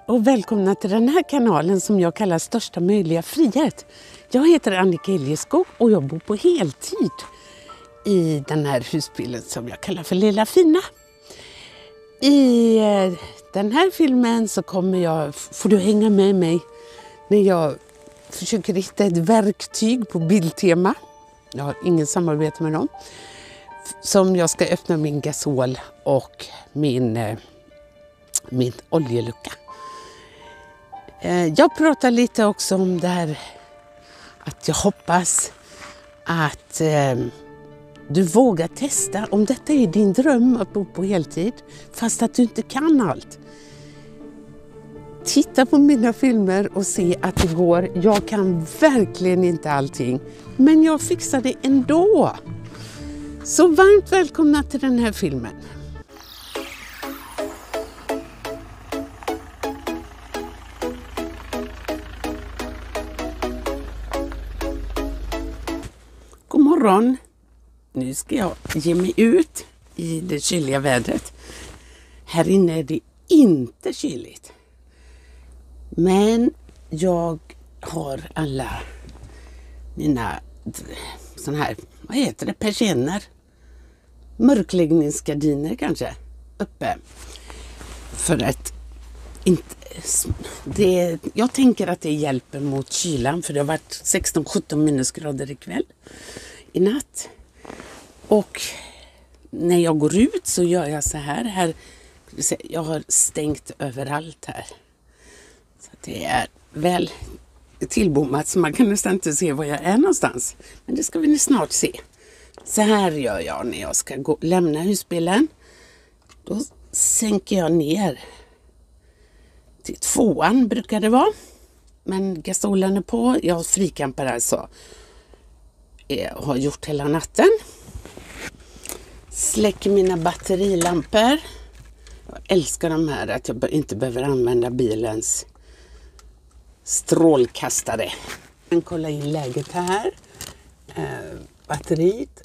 och välkomna till den här kanalen som jag kallar Största möjliga frihet. Jag heter Annika Eljeskog och jag bor på heltid i den här husbilen som jag kallar för Lilla Fina. I den här filmen så får du hänga med mig när jag försöker hitta ett verktyg på Biltema. Jag har ingen samarbete med dem. Som jag ska öppna min gasol och min oljelucka. Jag pratar lite också om det här att jag hoppas att du vågar testa om detta är din dröm att bo på heltid fast att du inte kan allt. Titta på mina filmer och se att det går. Jag kan verkligen inte allting, men jag fixar det ändå. Så varmt välkomna till den här filmen. God morgon. Nu ska jag ge mig ut i det kyliga vädret. Här inne är det inte kyligt. Men jag har alla mina såna här, vad heter det, persienner, mörkläggningsgardiner kanske, uppe. För att jag tänker att det hjälper mot kylan, för det har varit 16-17 minusgrader ikväll i natt. Och när jag går ut så gör jag så här. Jag har stängt överallt här. Så det är väl tillbommat så man kan nästan inte se var jag är någonstans. Men det ska vi snart se. Så här gör jag när jag ska lämna husbilen. Då sänker jag ner till 2:an brukar det vara. Men gasolen är på. Jag har frikampar alltså. Jag har gjort hela natten. Släcker mina batterilampor. Jag älskar de här att jag inte behöver använda bilens strålkastare. Jag kollar in läget här. Batteriet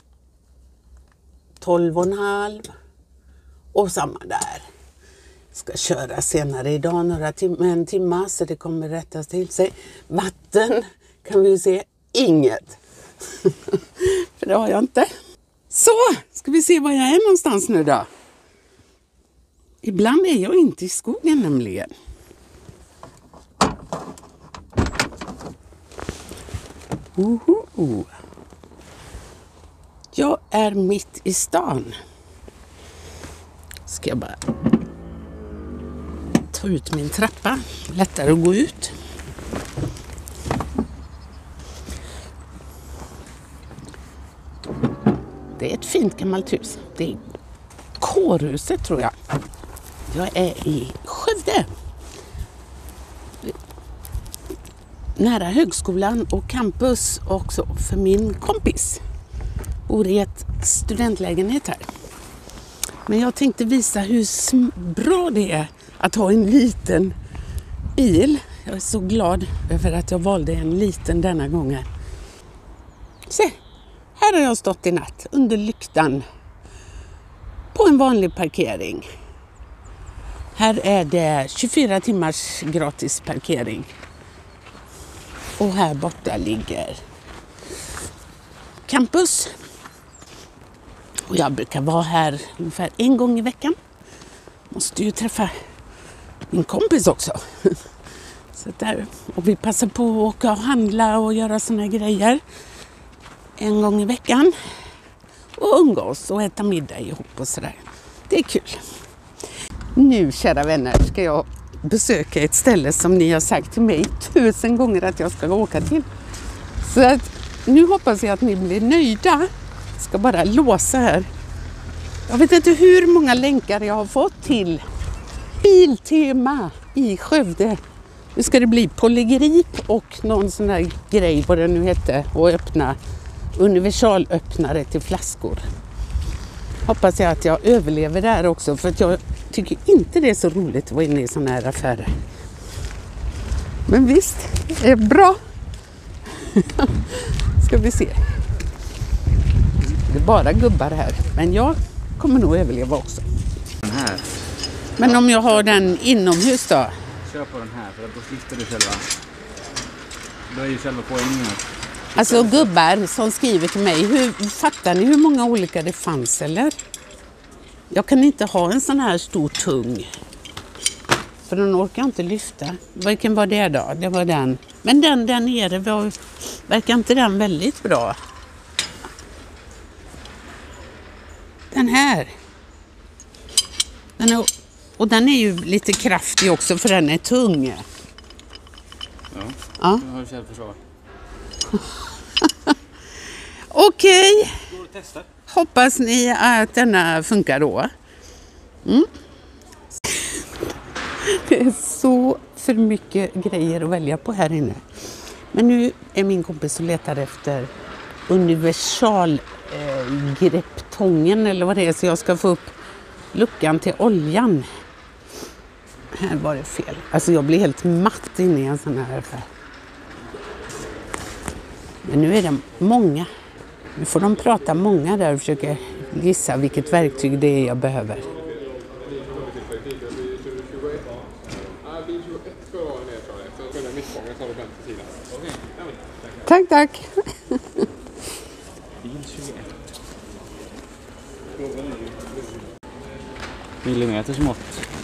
12,5 och samma där. Ska köra senare idag en timme så det kommer rättas till sig. Vatten kan vi se inget. För det har jag inte. Så, ska vi se var jag är någonstans nu då. Ibland är jag inte i skogen nämligen. Jag är mitt i stan. Ska jag bara ta ut min trappa. Lättare att gå ut. Det är ett fint gammalt hus. Det är kårhuset tror jag. Jag är i Skövde. Nära högskolan och campus också för min kompis. Bor i ett studentlägenhet här. Men jag tänkte visa hur bra det är att ha en liten bil. Jag är så glad över att jag valde en liten denna gången. Se, här har jag stått i natt under lyktan på en vanlig parkering. Här är det 24 timmars gratis parkering. Och här borta ligger campus. Och jag brukar vara här ungefär en gång i veckan. Måste ju träffa min kompis också. Så där. Och vi passar på att åka och handla och göra såna grejer. En gång i veckan. Och umgås och äta middag ihop och sådär. Det är kul. Nu, kära vänner, ska jag besöka ett ställe som ni har sagt till mig 1000 gånger att jag ska åka till. Så att nu hoppas jag att ni blir nöjda. Jag ska bara låsa här. Jag vet inte hur många länkar jag har fått till Biltema i Skövde. Nu ska det bli polygrip och någon sån här grej, vad det nu hette, och öppna universalöppnare till flaskor. Hoppas jag att jag överlever där också, för att jag tycker inte det är så roligt att vara inne i såna här affärer. Men visst, det är bra. Ska vi se. Det är bara gubbar här, men jag kommer nog överleva också. Men om jag har den inomhus då, kör på den här för att då slipper du själva. Då är ju själva poängen. Alltså gubbar som skriver till mig, fattar ni hur många olika det fanns eller? Jag kan inte ha en sån här stor tung. För den orkar inte lyfta. Vilken var det då? Det var den. Men den där nere verkar inte den väldigt bra. Den här. Den är ju lite kraftig också för den är tung. Ja. Ja. Nu har du självförsvar. Okej. Går och testar. Hoppas ni att denna funkar då. Mm. Det är så för mycket grejer att välja på här inne. Men nu är min kompis och letar efter universalgrepptången eller vad det är, så jag ska få upp luckan till oljan. Här var det fel. Alltså jag blir helt matt inne i en sån här affär. Men nu är det många. Nu får de prata många där och försöka gissa vilket verktyg det är jag behöver. Tack, tack. Bil 21. Millimeters mått.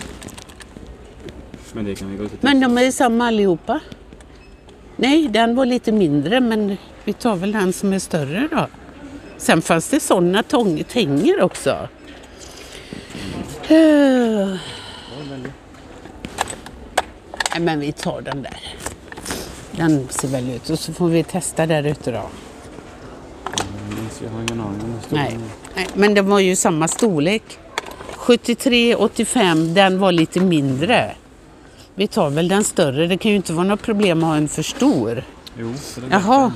Men det kan vi gå till. Men de är samma allihopa. Nej, den var lite mindre, men vi tar väl den som är större då. Sen fanns det sådana tänger också. Nej, men vi tar den där. Den ser väl ut. Och så får vi testa där ute då. Jag har ingen aning om Nej, men det var ju samma storlek. 73-85, den var lite mindre. Vi tar väl den större. Det kan ju inte vara något problem att ha en för stor. Jo, så det Jaha.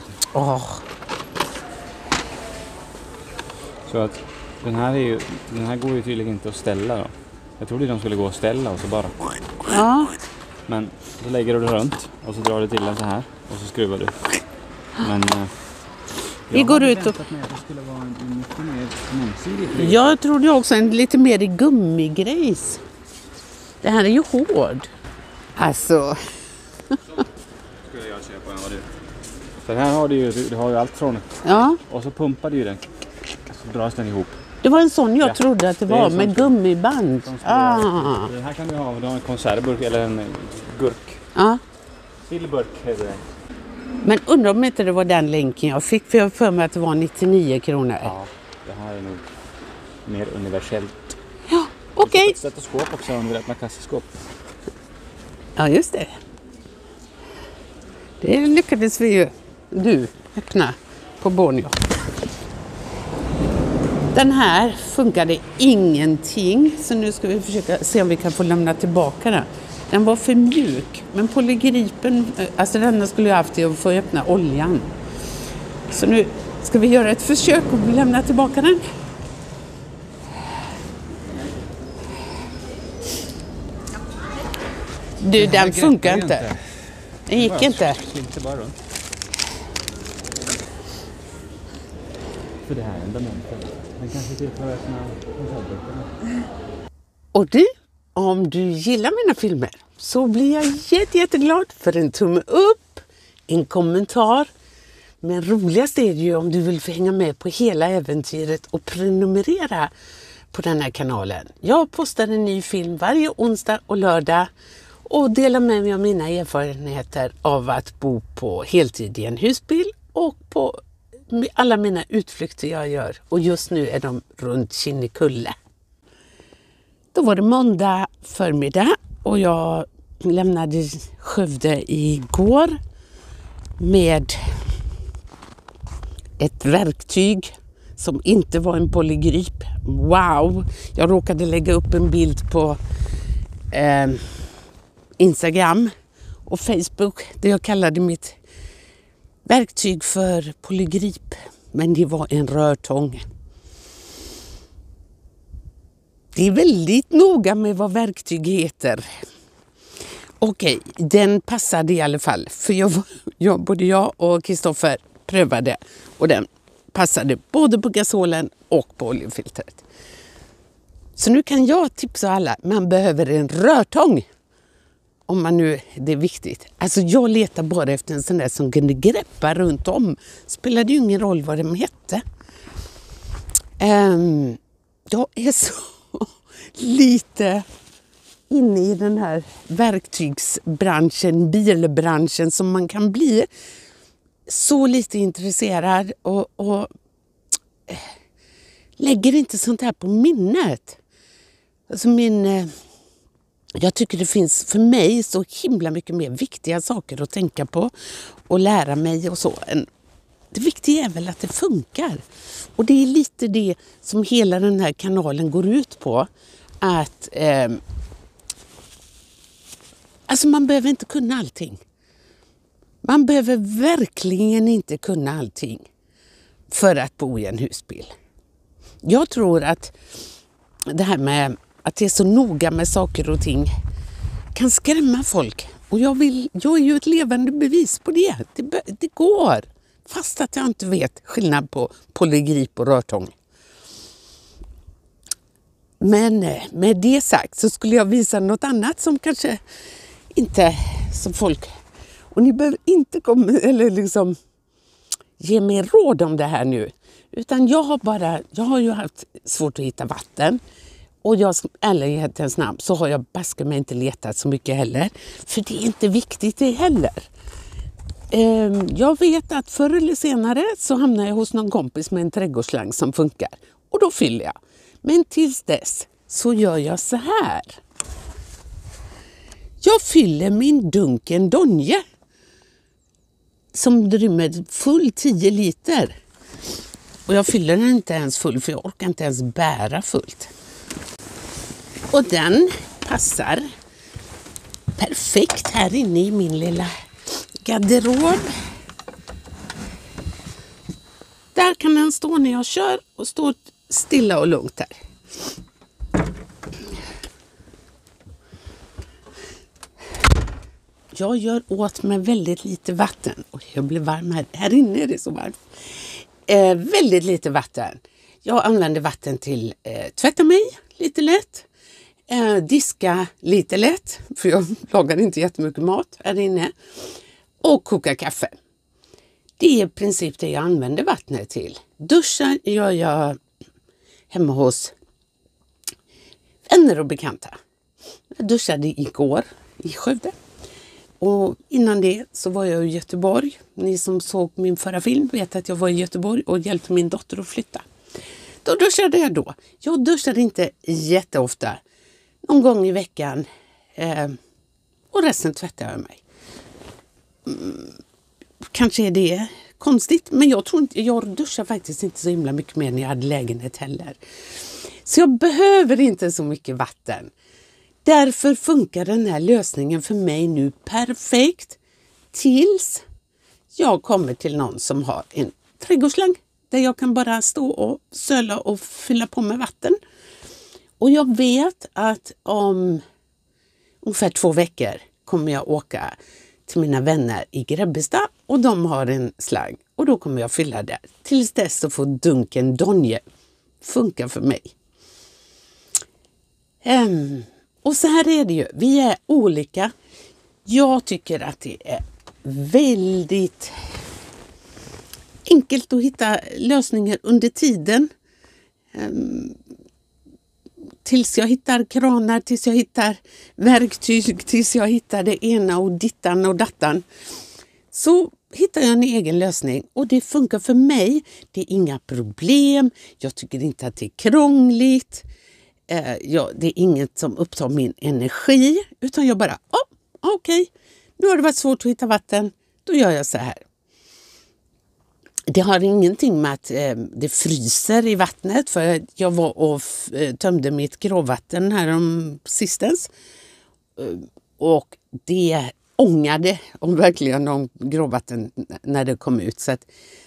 Så att den här går ju tydligen inte att ställa då. Jag trodde de skulle gå att ställa och så bara. Ja. Men så lägger du det runt och så drar du till den så här och så skruvar du. Men Vi går ut och... att det skulle vara en mycket mer mångsidig. Jag trodde också en lite mer i gummigrejs. Det här är ju hård. Alltså. Skulle jag köpa en vad du. För här har du har ju allt från. Ja. Och så pumpar du den. Så dras den ihop. Det var en sån jag trodde att det var en med sån. gummiband. Det här kan du ha en konservburk eller en gurk. Ja. Sillburk heter det. Men undrar om inte det var den länken jag fick, för jag för mig att det var 99 kronor. Ja, det här är nog mer universellt. Ja, okej. Ett stetoskop också, om du räknar kassaskåp. Ja, just det. Det lyckades vi ju öppna på Borneo. Den här funkade ingenting, så nu ska vi försöka se om vi kan få lämna tillbaka den. Den var för mjuk, men polygripen, alltså denna skulle jag haft till att få öppna oljan. Så nu ska vi göra ett försök att lämna tillbaka den. Du, den funkar inte. Den gick inte. Inte bara runt. För det här är en dementer. Den kanske till för att öppna konservburkarna. Och du, om du gillar mina filmer så blir jag jätteglad för en tumme upp, en kommentar. Men roligast är det ju om du vill få hänga med på hela äventyret och prenumerera på den här kanalen. Jag postar en ny film varje onsdag och lördag och delar med mig av mina erfarenheter av att bo på heltid i en husbil och på alla mina utflykter jag gör. Och just nu är de runt Kinnekulle. Då var det måndag förmiddag och jag lämnade Skövde igår med ett verktyg som inte var en polygrip. Wow! Jag råkade lägga upp en bild på Instagram och Facebook där jag kallade mitt verktyg för polygrip. Men det var en rörtång. Det är väldigt noga med vad verktyg heter. Okej, den passade i alla fall. För både jag och Kristoffer prövade. Och den passade både på gasolen och på oljefiltret. Så nu kan jag tipsa alla. Man behöver en rörtång. om man nu, det är viktigt. Alltså jag letar bara efter en sån där som kunde greppa runt om. Spelade ju ingen roll vad de hette. Jag är så lite inne i den här verktygsbranschen, bilbranschen som man kan bli. Så lite intresserad och lägger inte sånt här på minnet. Alltså jag tycker det finns för mig så himla mycket mer viktiga saker att tänka på och lära mig och så. Det viktiga är väl att det funkar. Och det är lite det som hela den här kanalen går ut på. Att alltså man behöver inte kunna allting. Man behöver verkligen inte kunna allting för att bo i en husbil. Jag tror att det här med att det är så noga med saker och ting kan skrämma folk. Och jag är ju ett levande bevis på det. Det går. Fast att jag inte vet skillnad på polygrip och rörtång. Men med det sagt så skulle jag visa något annat som kanske inte som folk. Och ni behöver inte ge mig råd om det här nu. Utan jag har ju haft svårt att hitta vatten. Och ärlighetens namn så har jag baske mig inte letat så mycket heller. För det är inte viktigt det heller. Jag vet att förr eller senare så hamnar jag hos någon kompis med en trädgårdsslang som funkar. Och då fyller jag. Men tills dess så gör jag så här. Jag fyller min Dunken Donje som rymmer full 10 liter. Och jag fyller den inte ens full för jag orkar inte ens bära fullt. Och den passar perfekt här inne i min lilla garderob. Där kan den stå när jag kör och stå stilla och lugnt här. Jag gör åt med väldigt lite vatten. Och jag blir varm här. Här inne är det så varmt. Väldigt lite vatten. Jag använder vatten till tvätta mig lite lätt. Diska lite lätt. För jag lagar inte jättemycket mat här inne. Och koka kaffe. Det är i princip det jag använder vattnet till. Duschar gör jag hemma hos vänner och bekanta. Jag duschade igår i Skövde. Och innan det så var jag i Göteborg. Ni som såg min förra film vet att jag var i Göteborg och hjälpte min dotter att flytta. Då duschade jag då. Jag duschade inte jätteofta. Någon gång i veckan. Och resten tvättade jag mig. Kanske är det konstigt. Men jag duschar faktiskt inte så himla mycket mer när jag hade lägenhet heller. Så jag behöver inte så mycket vatten. Därför funkar den här lösningen för mig nu perfekt tills jag kommer till någon som har en trädgårdsslang där jag kan bara stå och söla och fylla på med vatten. Och jag vet att om ungefär 2 veckor kommer jag åka till mina vänner i Grebbestad och de har en slang och då kommer jag fylla där. Tills dess så får Dunken Donje funka för mig. Och så här är det ju. Vi är olika. Jag tycker att det är väldigt enkelt att hitta lösningar under tiden. Tills jag hittar kranar, tills jag hittar verktyg, tills jag hittar det ena och dittan och dattan. Så hittar jag en egen lösning och det funkar för mig. Det är inga problem. Jag tycker inte att det är krångligt. Det är inget som upptar min energi utan jag bara, okej, nu har det varit svårt att hitta vatten, då gör jag så här. Det har ingenting med att det fryser i vattnet för jag var och tömde mitt gråvatten här om sistens och det ångade om verkligen om gråvatten när det kom ut så att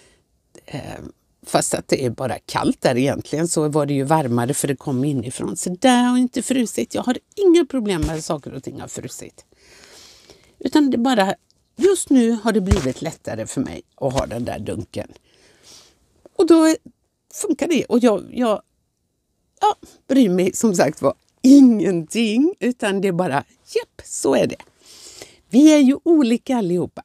fast att det är bara kallt där egentligen så var det ju varmare för det kom inifrån. Så där har inte frusit. Jag har inga problem med saker och ting har frusit. Utan det bara, just nu har det blivit lättare för mig att ha den där dunken. Och då funkar det. Och jag bryr mig som sagt var ingenting. Utan det är bara, så är det. Vi är ju olika allihopa.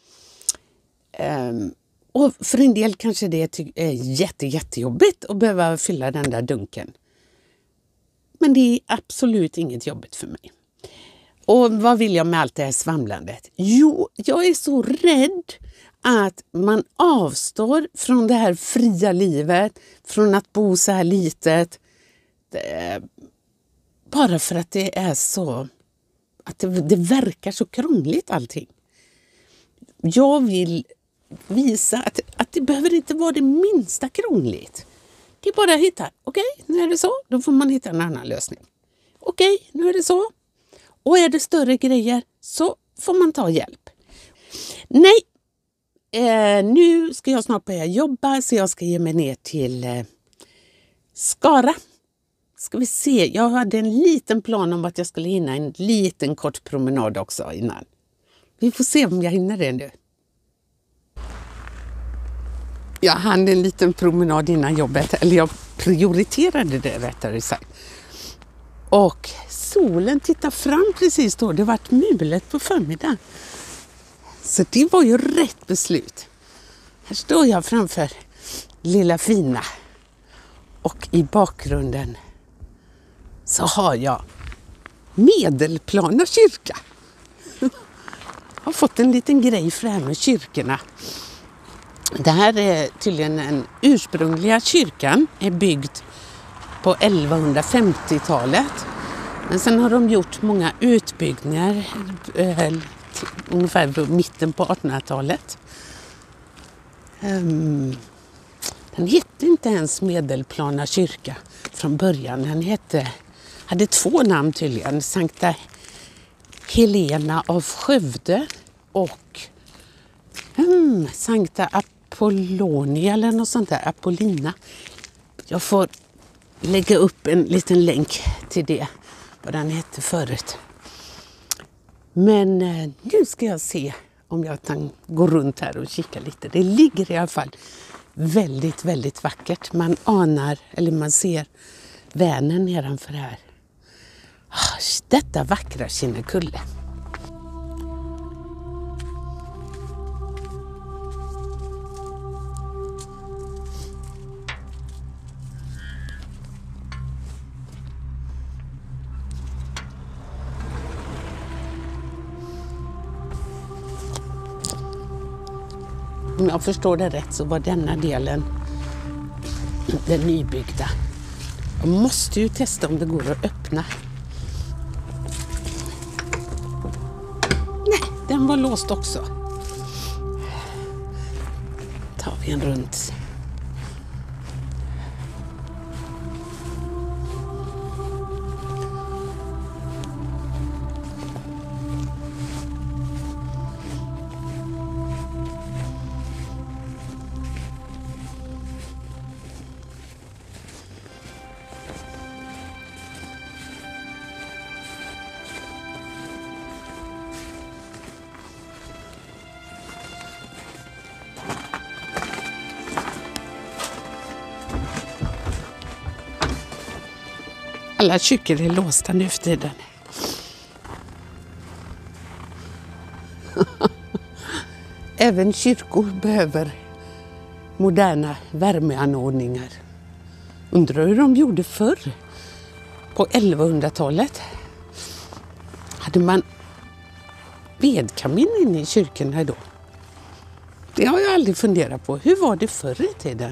Och för en del kanske det är jättejobbigt att behöva fylla den där dunken. Men det är absolut inget jobbigt för mig. Och vad vill jag med allt det här svamlandet? Jo, jag är så rädd att man avstår från det här fria livet, från att bo så här litet. Bara för att det är så, att det verkar så krångligt allting. Jag vill visa att det behöver inte vara det minsta krångligt. Det är bara att hitta, okej, nu är det så, då får man hitta en annan lösning. Okej, nu är det så. Och är det större grejer så får man ta hjälp. Nej, nu ska jag snart börja jobba så jag ska ge mig ner till Skara. Ska vi se, jag hade en liten plan om att jag skulle hinna en liten kort promenad också innan. Vi får se om jag hinner det nu. Jag hade en liten promenad innan jobbet, eller jag prioriterade det rättare sagt. Och solen tittar fram precis då, det vart mulet på förmiddagen. Så det var ju rätt beslut. Här står jag framför lilla fina och i bakgrunden så har jag Medelplana kyrka. Jag har fått en liten grej för det här med kyrkorna. Det här är tydligen den ursprungliga kyrkan, är byggd på 1150-talet. Men sen har de gjort många utbyggnader ungefär på mitten på 1800-talet. Den hette inte ens Medelplana kyrka från början. Den hade 2 namn tydligen. Sankta Helena av Skövde och Sankta Apollonia eller något sånt där. Apollina. Jag får lägga upp en liten länk till det. Vad den hette förut. Men nu ska jag se om jag kan gå runt här och kika lite. Det ligger i alla fall väldigt, väldigt vackert. Man anar, eller man ser Vänern nedanför här. Detta vackra Kinnekulle. Om jag förstår det rätt så var denna delen den nybyggda. Jag måste ju testa om det går att öppna. Nej, den var låst också. Tar vi en runt. Alla kyrkor är låsta nu för tiden. Även kyrkor behöver moderna värmeanordningar. Undrar hur de gjorde förr. På 1100-talet hade man vedkamin inne i kyrkorna då. Det har jag aldrig funderat på. Hur var det förr i tiden?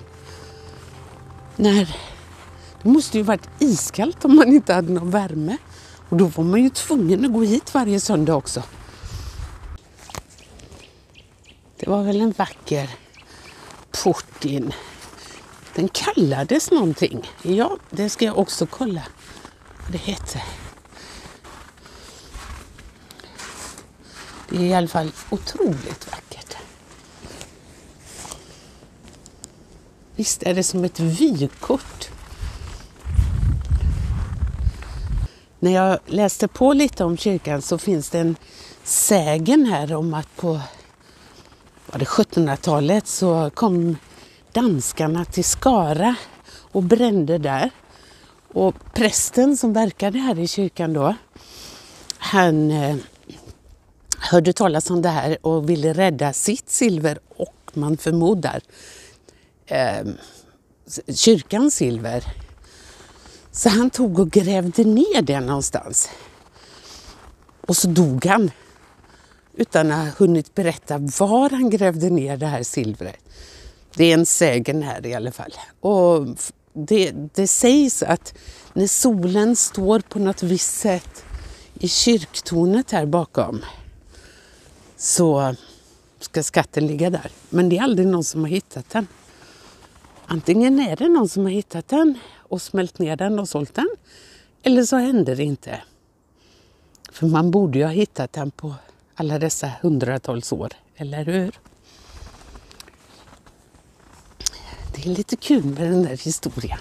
Det måste ju varit iskallt om man inte hade någon värme. Och då var man ju tvungen att gå hit varje söndag också. Det var väl en vacker port in. Den kallades någonting. Ja, det ska jag också kolla vad det heter. Det är i alla fall otroligt vackert. Visst är det som ett vykort. När jag läste på lite om kyrkan så finns det en sägen här om att på 1700-talet så kom danskarna till Skara och brände där. Och prästen som verkade här i kyrkan då, han hörde talas om det här och ville rädda sitt silver och man förmodar kyrkans silver. Så han tog och grävde ner det någonstans. Och så dog han utan att ha hunnit berätta var han grävde ner det här silvret. Det är en sägen här i alla fall. Och det sägs att när solen står på något visst sätt i kyrktornet här bakom så ska skatten ligga där. Men det är aldrig någon som har hittat den. Antingen är det någon som har hittat den och smält ner den och sålt den. Eller så händer det inte. För man borde ju ha hittat den på alla dessa hundratals år, eller hur? Det är lite kul med den där historien.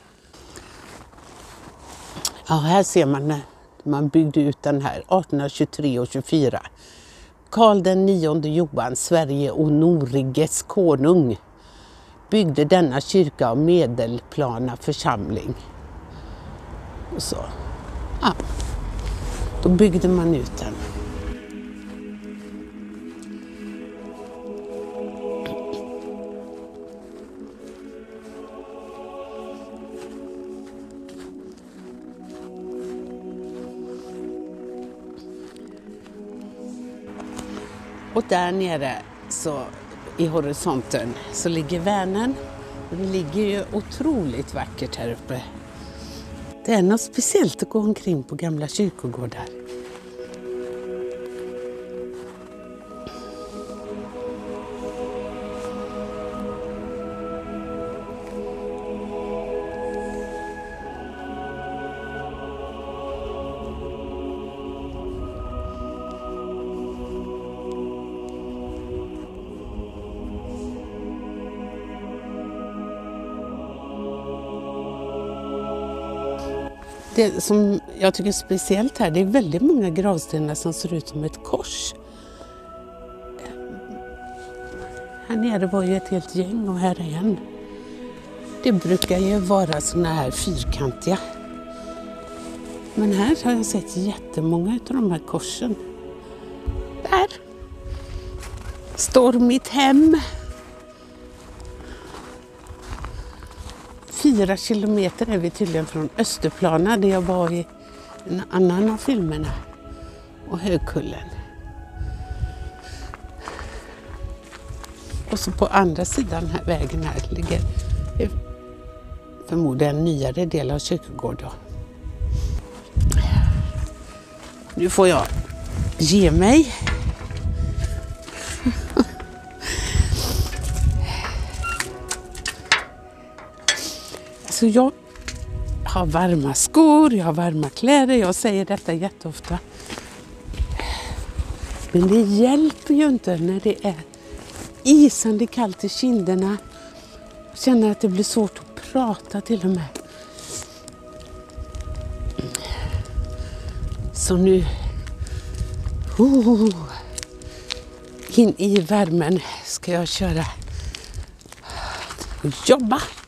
Ja, här ser man när man byggde ut den här 1823 och 24. Karl den 9:e Johan, Sverige och Noriges konung, byggde denna kyrka av medelplana församling. Och så. Ja, då byggde man ut den. Och där nere så i horisonten så ligger Vänern. Och det ligger ju otroligt vackert här uppe. Det är något speciellt att gå omkring på gamla kyrkogårdar. Det som jag tycker är speciellt här, det är väldigt många gravstenar som ser ut som ett kors. Här nere var ju ett helt gäng och här är en. Det brukar ju vara såna här fyrkantiga. Men här har jag sett jättemånga av de här korsen. Där står mitt hem. 4 kilometer är vi tydligen från Österplana där jag var i en annan av filmerna. Och Högkullen. Och så på andra sidan här vägen här ligger förmodligen en nyare del av kyrkogården. Nu får jag ge mig. Så jag har varma skor, jag har varma kläder, jag säger detta jätteofta. Men det hjälper ju inte när det är isande kallt i kinderna. Jag känner att det blir svårt att prata till och med. Så nu in i värmen ska jag köra och jobba.